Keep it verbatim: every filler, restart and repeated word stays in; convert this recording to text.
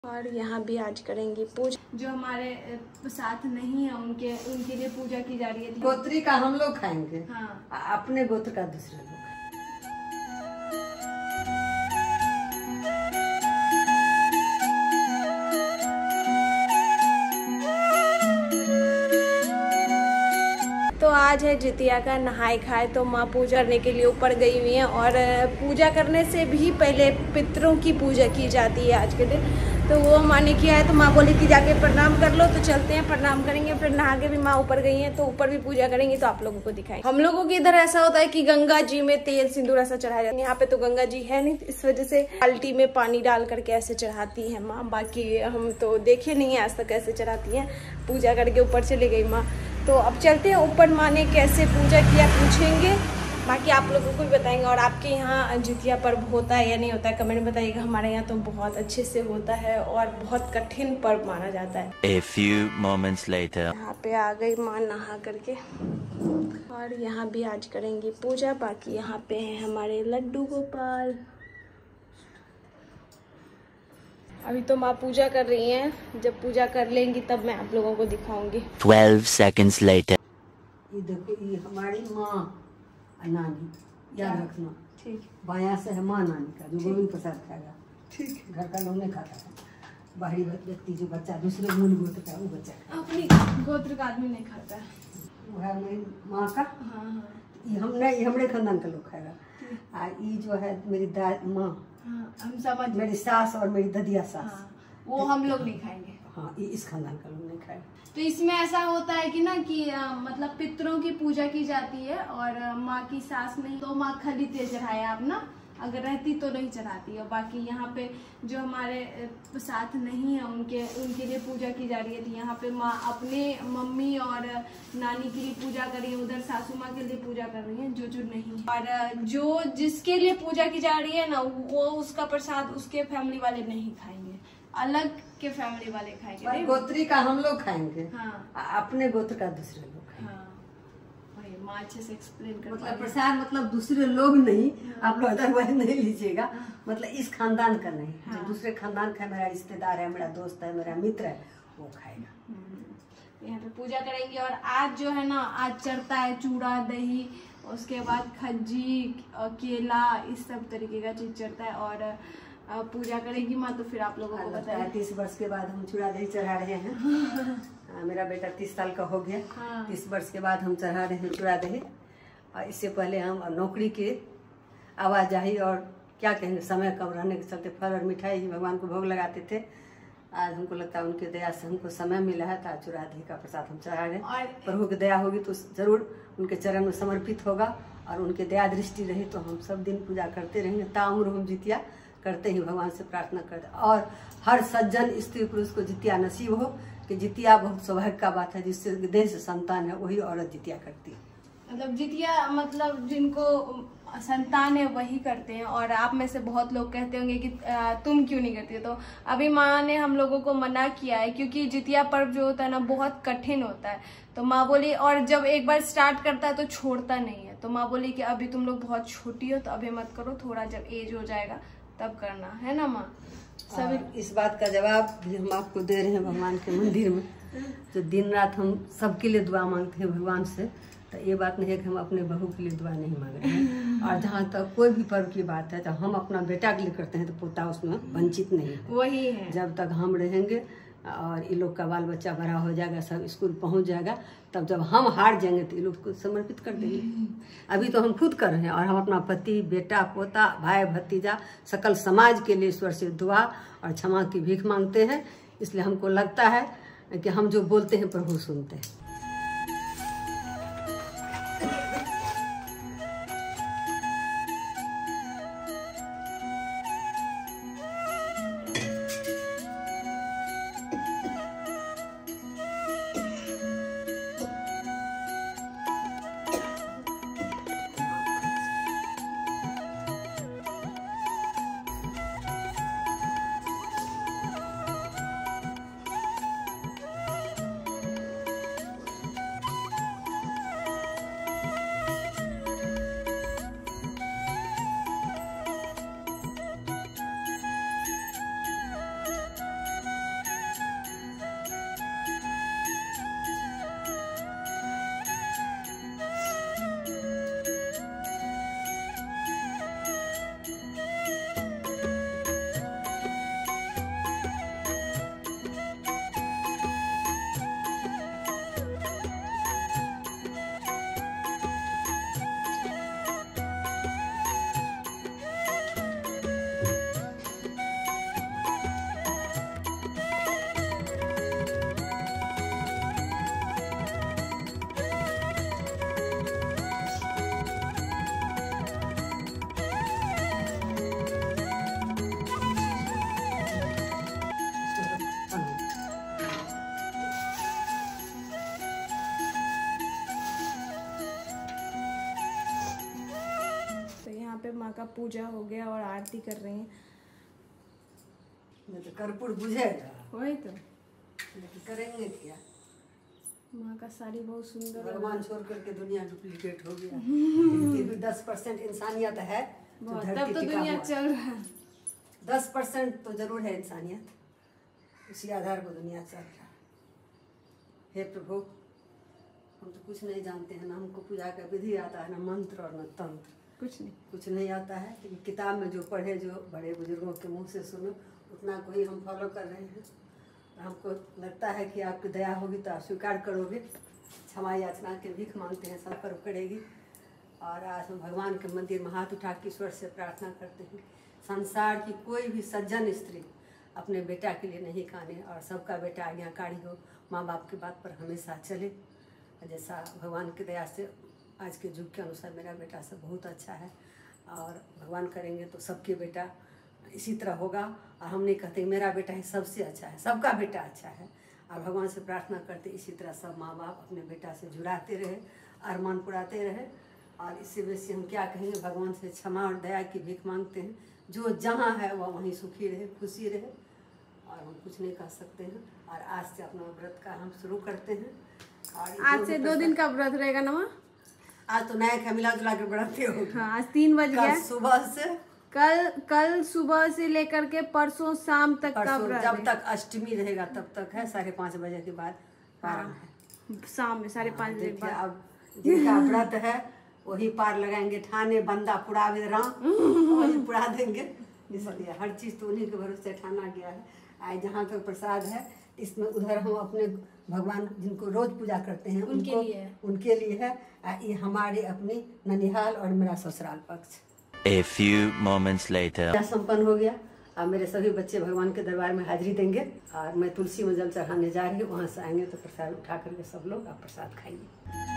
और यहाँ भी आज करेंगे पूजा। जो हमारे साथ नहीं है उनके उनके लिए पूजा की जा रही है। गोत्री का हम लोग खाएंगे, हाँ, अपने गोत्र का दूसरे लोग। तो आज है जितिया का नहाय खाए, तो माँ पूजा करने के लिए ऊपर गई हुई हैं। और पूजा करने से भी पहले पितरों की पूजा की जाती है आज के दिन। तो वो माँ ने किया है, तो माँ बोली कि जाके प्रणाम कर लो। तो चलते हैं, प्रणाम करेंगे। फिर नहा के भी माँ ऊपर गई हैं, तो ऊपर भी पूजा करेंगे, तो आप लोगों को दिखाएंगे। हम लोगों के इधर ऐसा होता है कि गंगा जी में तेल सिंदूर ऐसा चढ़ाया जाता है। यहाँ पे तो गंगा जी है नहीं, इस वजह से बाल्टी में पानी डाल करके ऐसे चढ़ाती है माँ। बाकी हम तो देखे नहीं है आज तक कैसे चढ़ाती है। पूजा करके ऊपर चली गई माँ। तो अब चलते हैं ऊपर, माँ ने कैसे पूजा किया पूछेंगे, बाकी आप लोगों को भी बताएंगे। और आपके यहाँ जितिया पर्व होता है या नहीं होता है कमेंट में बताइएगा। हमारे यहाँ तो बहुत अच्छे से होता है और बहुत कठिन पर्व माना जाता है। A few moments later. यहाँ पे आ गई माँ नहा करके, और यहाँ भी आज करेंगे पूजा। बाकी यहाँ पे हैं हमारे लड्डू गोपाल। अभी तो माँ पूजा कर रही हैं, जब पूजा कर लेंगी तब मैं आप लोगों को दिखाऊंगी। Twelve seconds later. ये देखो, ये हमारी माँ नानी, याद रखना। ठीक। बाया से है माँ नानी का, जो गोविंद प्रसाद खाएगा। ठीक। घर का लोग नहीं खाता है, बाहरी व्यक्ति जो बच्चा दूसरे मूल गोत्र का वो बच्चा अपनी गोत्र का आदमी नहीं खाता है। वो है मेरी माँ का। हाँ हाँ। ये हमने ये हमारे खानदान का लोग खाएगा। आ ये जो है मेरी दादी माँ, हाँ, हम समझ। मेरी सास और मेरी ददिया सास, हाँ, वो हम लोग नहीं खाएंगे। हाँ, ये इस खानदान का लोग नहीं खाएगा। तो इसमें ऐसा होता है कि ना कि आ, मतलब पितरों की पूजा की जाती है, और आ, माँ की सास नहीं तो माँ खली तेल चढ़ाए आप ना, अगर रहती तो नहीं चढ़ाती। और बाकी यहाँ पे जो हमारे साथ नहीं है उनके उनके लिए पूजा की जा रही है। तो यहाँ पे माँ अपने मम्मी और नानी के लिए पूजा कर रही है, उधर सासू माँ के लिए पूजा कर रही है, जो जो नहीं। और जो जिसके लिए पूजा की जा रही है ना, वो उसका प्रसाद उसके फैमिली वाले नहीं खाएंगे, अलग के फैमिली वाले खाएंगे। गोत्री का हम लोग खाएंगे, हाँ, अपने गोत्र का दूसरे लोग खाएंगे। हाँ, वही माँ अच्छे से एक्सप्लेन कर। मतलब प्रसाद मतलब दूसरे लोग नहीं, हाँ। आप लोग अदरवाइज नहीं लीजिएगा। हाँ। मतलब इस खानदान का नहीं, हाँ। जो दूसरे खानदान का मेरा रिश्तेदार है, मेरा दोस्त है, मेरा मित्र है, वो खाएगा। यहाँ पे पूजा करेंगे। और आज जो है ना, आज चढ़ता है चूड़ा दही, उसके बाद खज्जी केला, इस सब तरीके का चीज चढ़ता है। और पूजा करेगी माँ, तो फिर आप लोगों को बताया। तीस वर्ष के बाद हम चूड़ा दही चढ़ा रहे हैं। मेरा बेटा तीस साल का हो गया। हाँ। तीस वर्ष के बाद हम चढ़ा रहे हैं चूड़ा दही। और इससे पहले हम नौकरी के आवाजाही और क्या कहेंगे समय कम रहने के चलते फल और मिठाई ही भगवान को भोग लगाते थे। आज हमको लगता है उनके दया से हमको समय मिला है, तो चूड़ा दही का प्रसाद हम चढ़ा रहे हैं। प्रभु की दया होगी तो जरूर उनके चरण में समर्पित होगा, और उनके दया दृष्टि रही तो हम सब दिन पूजा करते रहेंगे। ताउम्र हम जितिया करते ही भगवान से प्रार्थना करते। और हर सज्जन स्त्री पुरुष को जितिया नसीब हो, कि जितिया बहुत सौभाग्य का बात है। जिससे देह से संतान है वही औरत जितिया करती है। मतलब जितिया मतलब जिनको संतान है वही करते हैं। और आप में से बहुत लोग कहते होंगे कि तुम क्यों नहीं करती हो। तो अभी माँ ने हम लोगों को मना किया है, क्योंकि जितिया पर्व जो होता है ना, बहुत कठिन होता है। तो माँ बोली, और जब एक बार स्टार्ट करता है तो छोड़ता नहीं है। तो माँ बोली कि अभी तुम लोग बहुत छोटी हो, तो अभी मत करो, थोड़ा जब एज हो जाएगा तब करना है ना माँ। सभी इस बात का जवाब भी हम आपको दे रहे हैं भगवान के मंदिर में। जो दिन रात हम सबके लिए दुआ मांगते हैं भगवान से, तो ये बात नहीं है कि हम अपने बहू के लिए दुआ नहीं मांग रहे हैं। और जहाँ तक कोई भी पर्व की बात है, तो हम अपना बेटा के लिए करते हैं, तो पोता उसमें वंचित नहीं है। वही है। जब तक हम रहेंगे और ये लोग का बाल बच्चा बड़ा हो जाएगा, सब स्कूल पहुंच जाएगा, तब जब हम हार जाएंगे तो ये लोग को समर्पित कर देंगे। अभी तो हम खुद कर रहे हैं, और हम अपना पति, बेटा, पोता, भाई, भतीजा, सकल समाज के लिए ईश्वर से दुआ और क्षमा की भीख मांगते हैं। इसलिए हमको लगता है कि हम जो बोलते हैं प्रभु सुनते हैं। पूजा हो गया और आरती कर रही हैं। तो कर्पूर बुझेगा, वही तो, लेकिन करेंगे क्या। माँ का साड़ी बहुत सुंदर, भगवान छोड़ करके दुनिया डुप्लीकेट हो गया। फिर भी दस परसेंट इंसानियत है तो तब धरती तो टिका दुनिया हुआ है। चल रहा है। दस परसेंट तो जरूर है इंसानियत, उसी आधार पर दुनिया चल रहा है। हे प्रभु, हम तो कुछ नहीं जानते हैं, ना हमको पूजा का विधि आता है, ना मंत्र और न तंत्र, कुछ नहीं कुछ नहीं आता है। लेकिन किताब में जो पढ़े, जो बड़े बुजुर्गों के मुंह से सुनो, उतना को ही हम फॉलो कर रहे हैं। हमको लगता है कि आपकी दया होगी तो आप स्वीकार करोगे। क्षमा याचना के भीख मांगते हैं, सब पर करेगी। और आज हम भगवान के मंदिर में हाथ उठा के ईश्वर से प्रार्थना करते हैं, संसार की कोई भी सज्जन स्त्री अपने बेटा के लिए नहीं काने, और सबका बेटा आज्ञाकारी हो, माँ बाप की बात पर हमेशा चले। जैसा भगवान की दया से आज के युग के अनुसार मेरा बेटा सब बहुत अच्छा है, और भगवान करेंगे तो सबके बेटा इसी तरह होगा। और हम नहीं कहते मेरा बेटा ही सबसे अच्छा है, सबका बेटा अच्छा है। और भगवान से प्रार्थना करते इसी तरह सब माँ बाप अपने बेटा से जुड़ाते रहे, अरमान पुराते रहे। और इससे बेसी हम क्या कहेंगे, भगवान से क्षमा और दया की भीख मांगते हैं। जो जहाँ है वह वहीं सुखी रहे, खुशी रहे, और हम कुछ नहीं कह सकते हैं। और आज से अपना व्रत का हम शुरू करते हैं। और आज से दो दिन का व्रत रहेगा ना? आज तो नया का मिला जुला के व्रत होगा। हाँ, आज तीन बज गया सुबह से, कल कल सुबह से लेकर के परसों शाम तक का व्रत, जब तक अष्टमी रहेगा तब तक है। साढ़े पाँच बजे के बाद पारण है, शाम में साढ़े पाँच बजे के बाद। अब जिनका व्रत है वही पार लगाएंगे, ठाने बंदा पुरावे राम वही पुरा देंगे। इसलिए हर चीज़ तो उन्हीं के भरोसे ठाना गया है। आज जहाँ तक प्रसाद है, इसमें उधर हम अपने भगवान जिनको रोज पूजा करते हैं उनके उनको, लिए उनके लिए है। ये हमारे अपनी ननिहाल और मेरा ससुराल पक्ष। A few moments later. संपन्न हो गया। अब मेरे सभी बच्चे भगवान के दरबार में हाजिरी देंगे, और मैं तुलसी में जल चढ़ाने जा रही हूँ। वहाँ से आएंगे तो प्रसाद उठा करके सब लोग आप प्रसाद खाएंगे।